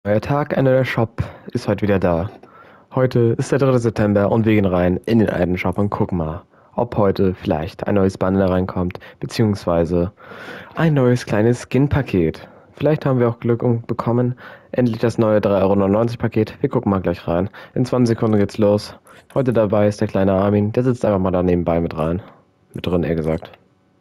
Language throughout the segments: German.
Neuer Tag, ein neuer Shop ist heute wieder da. Heute ist der 3. September und wir gehen rein in den alten Shop und gucken mal, ob heute vielleicht ein neues Bundle reinkommt, beziehungsweise ein neues kleines Skin-Paket. Vielleicht haben wir auch Glück und bekommen endlich das neue 3,99 € Paket. Wir gucken mal gleich rein. In 20 Sekunden geht's los. Heute dabei ist der kleine Armin, der sitzt einfach mal da nebenbei mit rein. Mit drin, eher gesagt.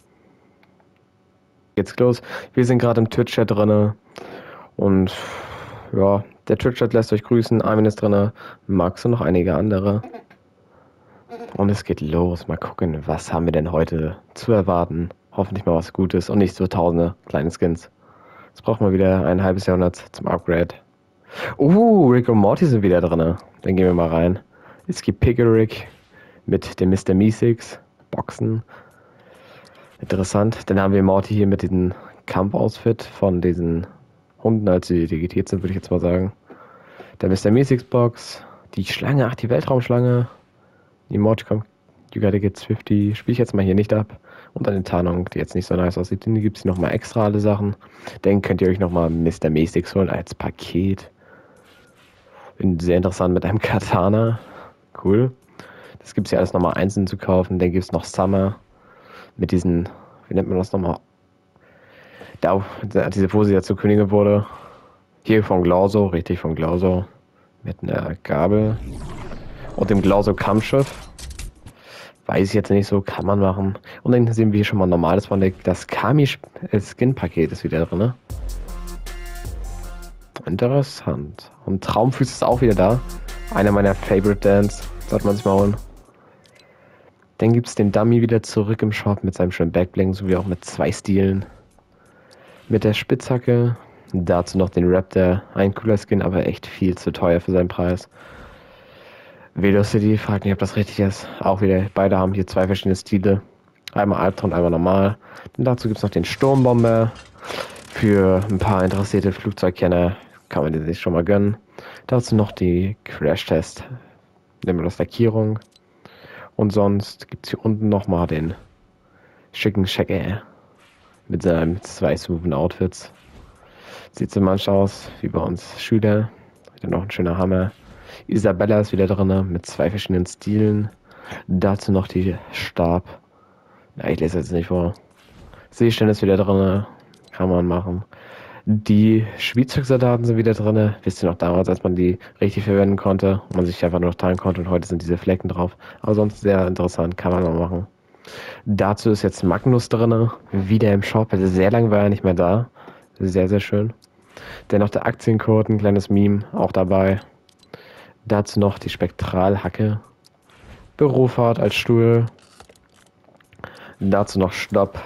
Geht's los. Wir sind gerade im Twitch-Chat drinne und ja, der Twitch-Chat lässt euch grüßen. Armin ist drinne, Max und noch einige andere. Und es geht los. Mal gucken, was haben wir denn heute zu erwarten. Hoffentlich mal was Gutes und nicht so tausende kleine Skins. Jetzt brauchen wir wieder ein halbes Jahrhundert zum Upgrade. Rick und Morty sind wieder drinne. Dann gehen wir mal rein. Es gibt Pickerick mit dem Mr. Meeseeks. Boxen. Interessant. Dann haben wir Morty hier mit diesem Kampfoutfit von diesen Hunden, als sie digitiert sind, würde ich jetzt mal sagen. Der Mr. Meeseeks Box. Die Schlange, ach, die Weltraumschlange. Die Morty kommt. You gotta get 50. Spiele ich jetzt mal hier nicht ab. Und eine Tarnung, die jetzt nicht so nice aussieht. Dann gibt es hier nochmal extra alle Sachen. Dann könnt ihr euch nochmal Mr. Meeseeks holen als Paket. Bin sehr interessant mit einem Katana. Cool. Das gibt es ja alles nochmal einzeln zu kaufen. Dann gibt es noch Summer. Mit diesen, wie nennt man das nochmal? Da, diese Pose, die ja zur Königin wurde. Hier von Glauso, richtig von Glauso. Mit einer Gabel. Und dem Glauso Kampfschiff. Weiß ich jetzt nicht so, kann man machen. Und dann sehen wir hier schon mal ein normales von das Kami Skin Paket ist wieder drin. Ne? Interessant. Und Traumfüß ist auch wieder da. Einer meiner Favorite Dance. Sollte man sich mal holen. Dann gibt es den Dummy wieder zurück im Shop mit seinem schönen Backbling, sowie auch mit 2 Stilen. Mit der Spitzhacke. Dazu noch den Raptor. Ein cooler Skin, aber echt viel zu teuer für seinen Preis. Velocity, fragt nicht, ob das richtig ist. Auch wieder, beide haben hier 2 verschiedene Stile. Einmal Albtraum, einmal normal. Dann dazu gibt es noch den Sturmbomber. Für ein paar interessierte Flugzeugkenner kann man die sich schon mal gönnen. Dazu noch die Crash-Test. Nehmen wir das Lackierung. Und sonst gibt es hier unten nochmal den schicken Checker mit seinen 2 smoothen Outfits. Sieht so manchmal aus wie bei uns Schüler. Dann noch ein schöner Hammer. Isabella ist wieder drin mit 2 verschiedenen Stilen. Dazu noch die Stab. Ja, ich lese jetzt nicht vor. Seestern ist wieder drin. Kann man machen. Die Spielzeugsoldaten sind wieder drin. Wisst ihr noch damals, als man die richtig verwenden konnte und man sich einfach nur noch teilen konnte und heute sind diese Flecken drauf. Aber sonst sehr interessant, kann man mal machen. Dazu ist jetzt Magnus drin, wieder im Shop. Also sehr lange war er nicht mehr da. Sehr, sehr schön. Dennoch der Aktiencode, ein kleines Meme, auch dabei. Dazu noch die Spektralhacke. Bürofahrt als Stuhl. Dazu noch Stopp.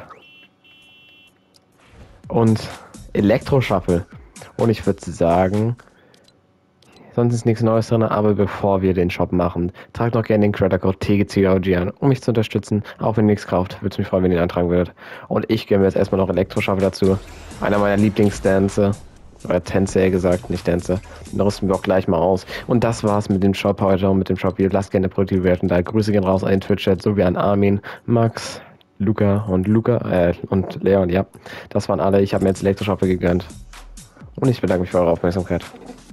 Und Elektroschaffel. Und ich würde sagen, sonst ist nichts Neues drin, aber bevor wir den Shop machen, tragt noch gerne den Creator-Code TGCOG an, um mich zu unterstützen. Auch wenn ihr nichts kauft, würde es mich freuen, wenn ihr ihn antragen würdet. Und ich gönne mir jetzt erstmal noch Elektroschaffel dazu. Einer meiner Lieblingsdänze. Oder Tänze, eher gesagt, nicht Tänze. Den rüsten wir auch gleich mal aus. Und das war's mit dem Shop heute und mit dem Shop hier. Lasst gerne produktive Bewertung da. Grüße gehen raus an den Twitch-Chat, sowie an Armin, Max, Luca und Leon. Ja, das waren alle. Ich habe mir jetzt Elektroschaffel gegönnt. Und ich bedanke mich für eure Aufmerksamkeit.